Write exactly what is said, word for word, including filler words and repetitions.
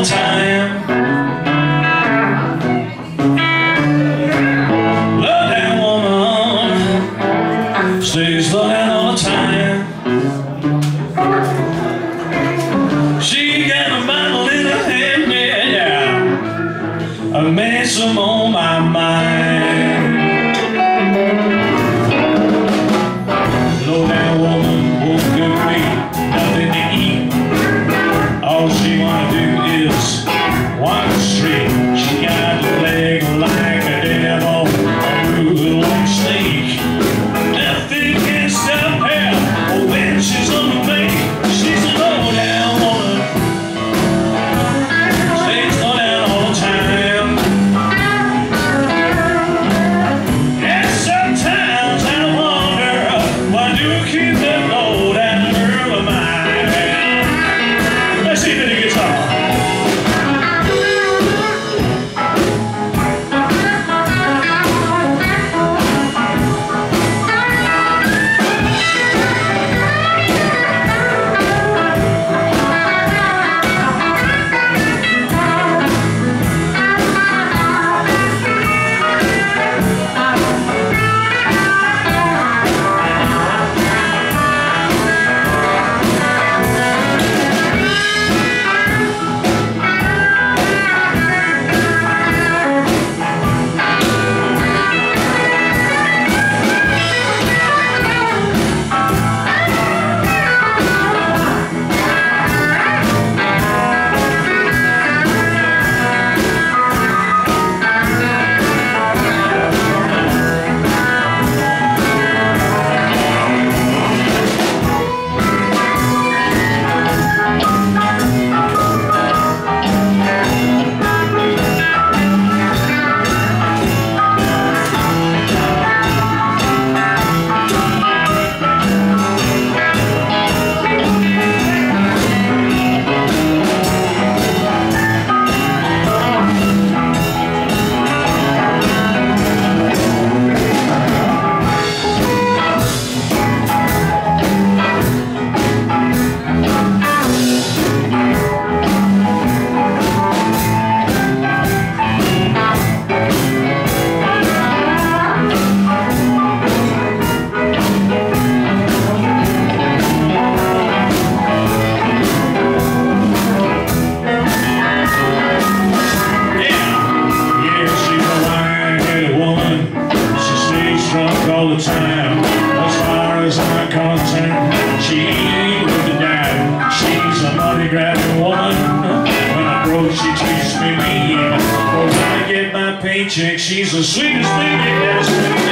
all the time. Love that woman, stays loving all the time. She got a bottle in her hand, yeah, yeah. A mess on my mind. Low down woman won't give me nothing to eat. All she wanna do is walk the street. She got a leg like a devil, a rude like a snake. Nothing can stop her when she's on the make. She's a low down woman, stays low down all the time. And sometimes I wonder, why do you keep that low down girl of mine? Let's see the guitar. All the time, as far as I'm concerned, she ain't with the dime. She's a money grabbing woman. When I'm broke, she treats me mean. But when I get my paycheck, she's the sweetest thing ever.